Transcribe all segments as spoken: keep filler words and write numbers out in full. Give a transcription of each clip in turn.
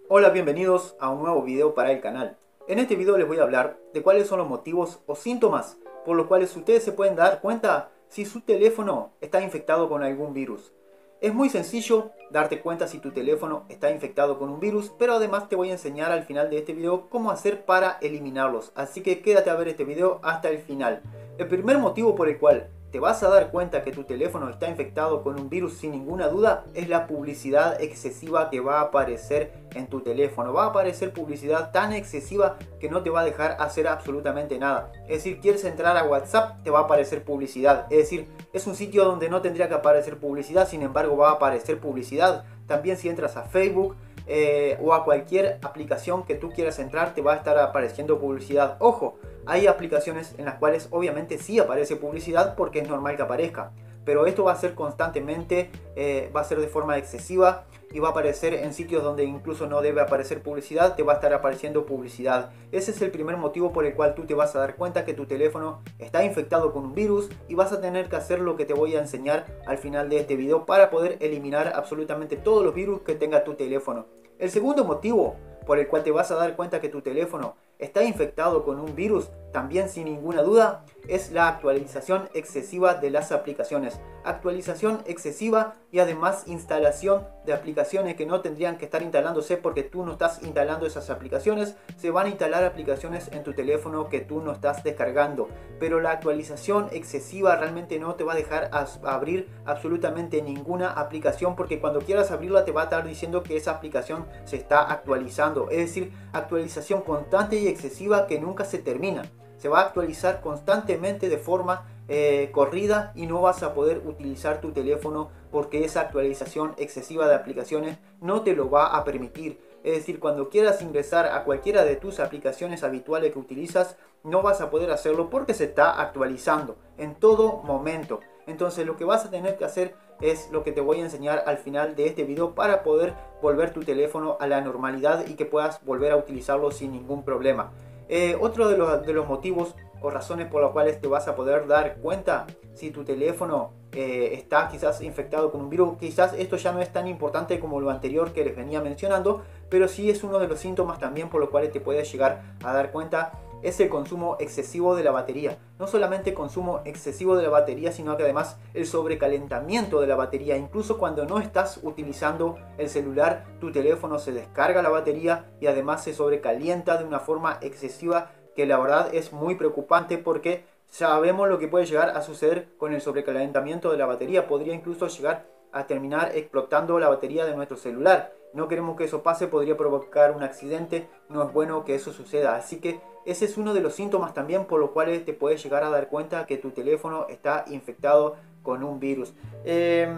Hola, bienvenidos a un nuevo video para el canal. En este video les voy a hablar de cuáles son los motivos o síntomas por los cuales ustedes se pueden dar cuenta si su teléfono está infectado con algún virus. Es muy sencillo darte cuenta si tu teléfono está infectado con un virus, pero además te voy a enseñar al final de este video cómo hacer para eliminarlos. Así que quédate a ver este video hasta el final. El primer motivo por el cual te vas a dar cuenta que tu teléfono está infectado con un virus sin ninguna duda es la publicidad excesiva que va a aparecer en tu teléfono. Va a aparecer publicidad tan excesiva que no te va a dejar hacer absolutamente nada. Es decir, quieres entrar a WhatsApp, te va a aparecer publicidad. Es decir, es un sitio donde no tendría que aparecer publicidad, sin embargo va a aparecer publicidad. También si entras a Facebook eh, o a cualquier aplicación que tú quieras entrar, te va a estar apareciendo publicidad. Ojo, hay aplicaciones en las cuales obviamente sí aparece publicidad porque es normal que aparezca, pero esto va a ser constantemente, eh, va a ser de forma excesiva y va a aparecer en sitios donde incluso no debe aparecer publicidad, te va a estar apareciendo publicidad. Ese es el primer motivo por el cual tú te vas a dar cuenta que tu teléfono está infectado con un virus y vas a tener que hacer lo que te voy a enseñar al final de este video para poder eliminar absolutamente todos los virus que tenga tu teléfono. El segundo motivo por el cual te vas a dar cuenta que tu teléfono está infectado con un virus, también sin ninguna duda, es la actualización excesiva de las aplicaciones. Actualización excesiva y además instalación de aplicaciones que no tendrían que estar instalándose porque tú no estás instalando esas aplicaciones. Se van a instalar aplicaciones en tu teléfono que tú no estás descargando. Pero la actualización excesiva realmente no te va a dejar abrir absolutamente ninguna aplicación, porque cuando quieras abrirla te va a estar diciendo que esa aplicación se está actualizando. Es decir, actualización constante y excesiva que nunca se termina. Se va a actualizar constantemente de forma eh, corrida y no vas a poder utilizar tu teléfono porque esa actualización excesiva de aplicaciones no te lo va a permitir. Es decir, cuando quieras ingresar a cualquiera de tus aplicaciones habituales que utilizas, no vas a poder hacerlo porque se está actualizando en todo momento. Entonces lo que vas a tener que hacer es lo que te voy a enseñar al final de este video para poder volver tu teléfono a la normalidad y que puedas volver a utilizarlo sin ningún problema. Eh, otro de los, de los motivos o razones por las cuales te vas a poder dar cuenta si tu teléfono eh, está quizás infectado con un virus, quizás esto ya no es tan importante como lo anterior que les venía mencionando, pero sí es uno de los síntomas también por los cuales te puedes llegar a dar cuenta, es el consumo excesivo de la batería. No solamente consumo excesivo de la batería, sino que además el sobrecalentamiento de la batería. Incluso cuando no estás utilizando el celular, tu teléfono se descarga la batería y además se sobrecalienta de una forma excesiva, que la verdad es muy preocupante porque sabemos lo que puede llegar a suceder con el sobrecalentamiento de la batería. Podría incluso llegar a terminar explotando la batería de nuestro celular. No queremos que eso pase, podría provocar un accidente, no es bueno que eso suceda. Así que ese es uno de los síntomas también por los cuales te puedes llegar a dar cuenta que tu teléfono está infectado con un virus. Eh,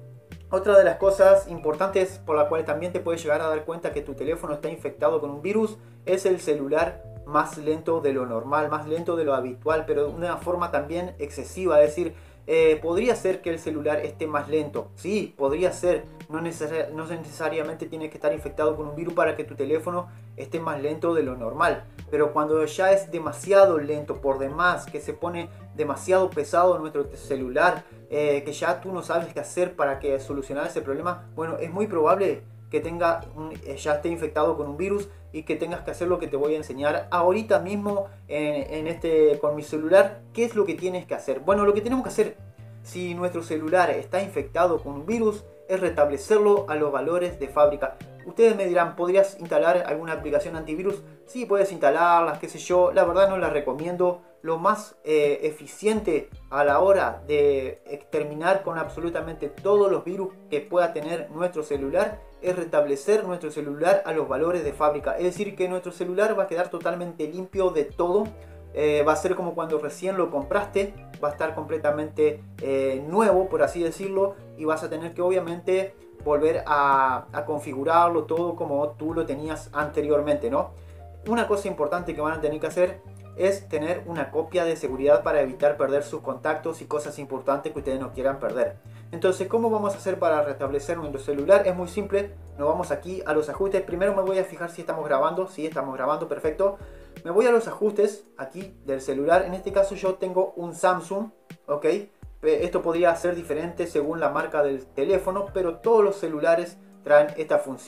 otra de las cosas importantes por las cuales también te puedes llegar a dar cuenta que tu teléfono está infectado con un virus es el celular más lento de lo normal, más lento de lo habitual, pero de una forma también excesiva. Es decir, eh, podría ser que el celular esté más lento, sí, podría ser, no, necesari no necesariamente tiene que estar infectado con un virus para que tu teléfono esté más lento de lo normal, pero cuando ya es demasiado lento por demás, que se pone demasiado pesado nuestro celular, eh, que ya tú no sabes qué hacer para que solucionar ese problema, bueno, es muy probable que tenga un, ya esté infectado con un virus y que tengas que hacer lo que te voy a enseñar ahorita mismo en, en este, con mi celular. ¿Qué es lo que tienes que hacer? Bueno, lo que tenemos que hacer si nuestro celular está infectado con un virus es restablecerlo a los valores de fábrica. Ustedes me dirán, ¿podrías instalar alguna aplicación antivirus? Sí, puedes instalarlas, qué sé yo. La verdad no las recomiendo. Lo más eh, eficiente a la hora de exterminar con absolutamente todos los virus que pueda tener nuestro celular es restablecer nuestro celular a los valores de fábrica. Es decir, que nuestro celular va a quedar totalmente limpio de todo. Eh, va a ser como cuando recién lo compraste, va a estar completamente eh, nuevo, por así decirlo, y vas a tener que obviamente volver a, a configurarlo todo como tú lo tenías anteriormente, ¿no? Una cosa importante que van a tener que hacer es tener una copia de seguridad para evitar perder sus contactos y cosas importantes que ustedes no quieran perder. Entonces, ¿cómo vamos a hacer para restablecer nuestro celular? Es muy simple, nos vamos aquí a los ajustes. Primero me voy a fijar si estamos grabando. Sí, estamos grabando, perfecto. Me voy a los ajustes aquí del celular. En este caso yo tengo un Samsung, ¿ok? Esto podría ser diferente según la marca del teléfono, pero todos los celulares traen esta función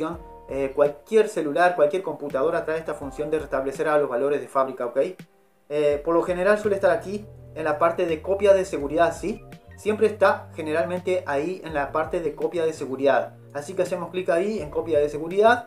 eh, cualquier celular, cualquier computadora trae esta función de restablecer a los valores de fábrica, ¿ok? Eh, por lo general suele estar aquí en la parte de copia de seguridad, ¿sí? Siempre está generalmente ahí en la parte de copia de seguridad. Así que hacemos clic ahí en copia de seguridad.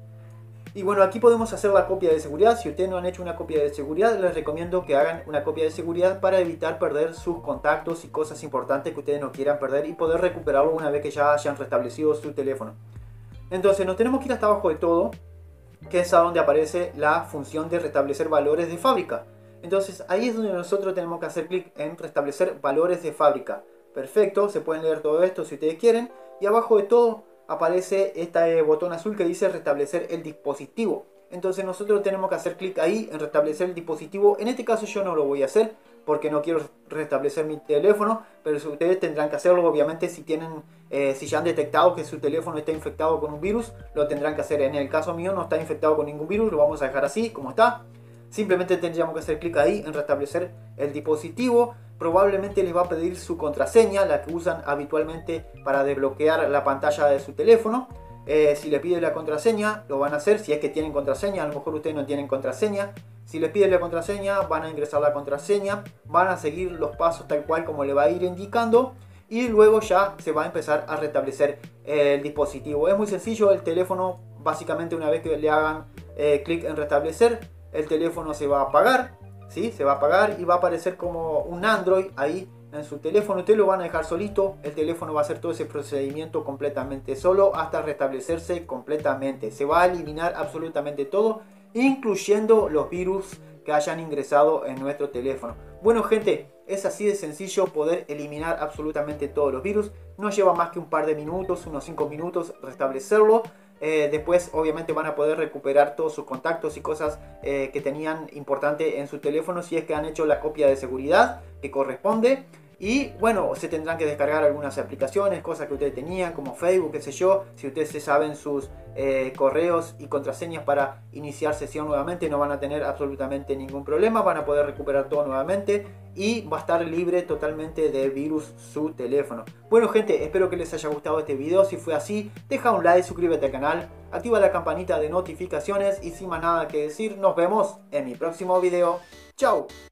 Y bueno, aquí podemos hacer la copia de seguridad. Si ustedes no han hecho una copia de seguridad, les recomiendo que hagan una copia de seguridad para evitar perder sus contactos y cosas importantes que ustedes no quieran perder y poder recuperarlo una vez que ya hayan restablecido su teléfono. Entonces nos tenemos que ir hasta abajo de todo, que es a donde aparece la función de restablecer valores de fábrica. Entonces ahí es donde nosotros tenemos que hacer clic en restablecer valores de fábrica. Perfecto, se pueden leer todo esto si ustedes quieren. Y abajo de todo aparece este botón azul que dice restablecer el dispositivo. Entonces nosotros tenemos que hacer clic ahí en restablecer el dispositivo. En este caso yo no lo voy a hacer porque no quiero restablecer mi teléfono, pero ustedes tendrán que hacerlo obviamente si tienen, eh, si ya han detectado que su teléfono está infectado con un virus, lo tendrán que hacer. En el caso mío no está infectado con ningún virus, lo vamos a dejar así como está. Simplemente tendríamos que hacer clic ahí en restablecer el dispositivo. Probablemente les va a pedir su contraseña, la que usan habitualmente para desbloquear la pantalla de su teléfono. Eh, si les pide la contraseña, lo van a hacer. Si es que tienen contraseña, a lo mejor ustedes no tienen contraseña. Si les pide la contraseña, van a ingresar la contraseña. Van a seguir los pasos tal cual como le va a ir indicando. Y luego ya se va a empezar a restablecer el dispositivo. Es muy sencillo, el teléfono básicamente una vez que le hagan eh, clic en restablecer, el teléfono se va a apagar, ¿sí? Se va a apagar y va a aparecer como un Android ahí en su teléfono. Ustedes lo van a dejar solito, el teléfono va a hacer todo ese procedimiento completamente solo hasta restablecerse completamente. Se va a eliminar absolutamente todo, incluyendo los virus que hayan ingresado en nuestro teléfono. Bueno gente, es así de sencillo poder eliminar absolutamente todos los virus. No lleva más que un par de minutos, unos cinco minutos restablecerlo. Eh, después obviamente van a poder recuperar todos sus contactos y cosas eh, que tenían importante en su teléfono si es que han hecho la copia de seguridad que corresponde. Y bueno, se tendrán que descargar algunas aplicaciones, cosas que ustedes tenían como Facebook, qué sé yo. Si ustedes se saben sus eh, correos y contraseñas para iniciar sesión nuevamente, no van a tener absolutamente ningún problema. Van a poder recuperar todo nuevamente y va a estar libre totalmente de virus su teléfono. Bueno gente, espero que les haya gustado este video. Si fue así, deja un like, suscríbete al canal, activa la campanita de notificaciones y sin más nada que decir, nos vemos en mi próximo video. Chao.